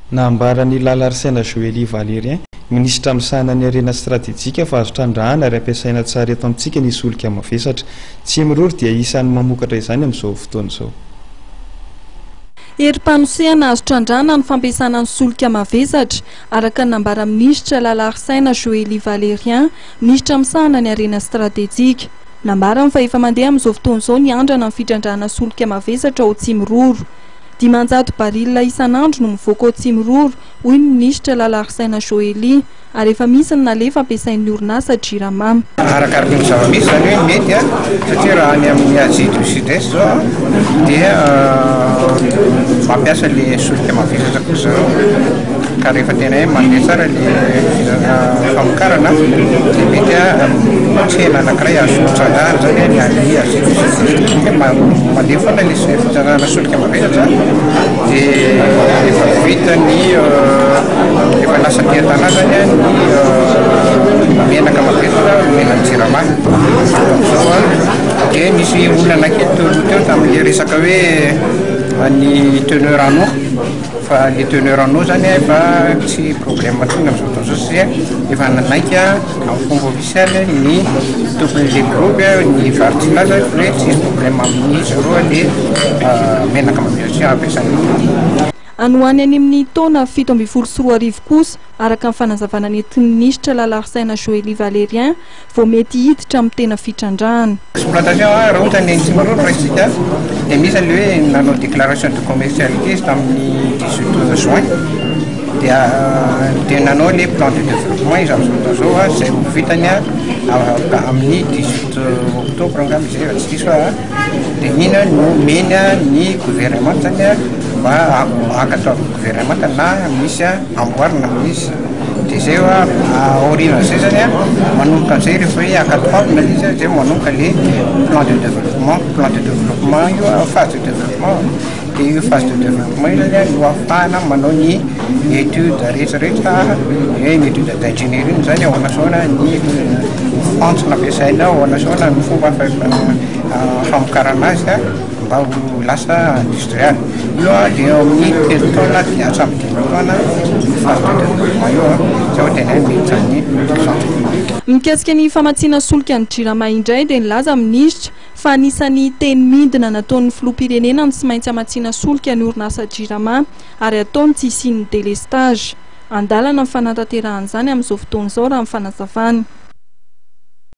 Nambarany Lalarsena Joely Valérien, ministra misahana ny arena stratéjika fa azotra andrahana ary ampiasaina tsara eto amintsika ny solika mavesatra. Tsy mirory dia isan'ny mamokatra izany amin'izao fotoana izao. Eri-panosehana azo trandrana ny fampiasana ny solika mavesatra araka nambara ministra Lalarsena Joely Valérien, ministra misahana ny arena stratéjika. Nambara fa efa mandeha amin'izao fotoana izao ny andrana ny fitrandrana solika mavesatra ao Tsimiroro. 500 baril isan'andro no mivoaka ao Tsimiroro, hoy ny ministra Lalarsena Joely, ary efa misy ny nalefa ampiasain'ny orinasa Jirama. Arakaraka ny zava-misy zany hoe mety satria raha any amin'ny Azia du Sud-Est zao dia mampiasa le solika mavesatra kosa ka rehefa tena hoe mandeha tsara le famokarana dia mety tsena anankiray azo fitrandrahana zany ny any Azia du Sud-Est mandeha foana le fitrandrahana solika mavesatra dia efa vita ny efa lasa tia-tanà zany ny menaka mavesatra menan'ny Jirama. Dia misy olona anankiray teo tamin'ilay resaka hoe ny teneur en eau fa le teneur en eau zany efa tsy problème intsony amin'izao fotoana izao satria efa nanaiky amin'ny fomba ofisialy ny tompon'le groupe ny varitilaza hoe tsisy problème amin'izy roa le menaka mavesatra ampiasaina. Anohany any amin'ny taona 724 kosa araka ny fanazavana nentin'ny ministra Lalarsena Joely Valérien vao mety hiditra amin'ny tena fitrandrahana. Exploitation raha ohatra ny Tsimiroro raisika dia misy le hoe nanao déclaration de commercialité izy tamin'ny 18 juin dia nanao le plan de développement izy amin'izao fotoana izao izay ho vitany amin'ny 18 octobre angamba izay raha tsy diso dia iny no meny ny gouvernement zany mba hankatao gouvernement na misy amboarina misy dia zay aoriana zay zany manomboka an'izay rehefa hoe hankatoavina izy zay manomboka le plan de développement io phase de développement dia io phase de développement io zany no ahafahana manao ny étude rehetrarehetra hoe ny étude d'ingénierie zany ao anasoana ny fantsona ampiasaina ao anasoana ny fomba famokarana azy mba ho lasa industrial. Io dia amin'ny telo taona dia hatramin'ny 10 taona phase de développement io zay ho tena mety ny centre public. Mikasika ny famatsiana solika ny Jirama indray dia nilaza ministra fa anisan'ny teny midina nataon'ny filoham-pirenena ny tsy maintsy hamatsiana solika ny orinasa Jirama ary ataony tsy hisian'ny délestage. Andalana ny fanantanterahana izany amin'izao fotoana izao raha ny fanazavany.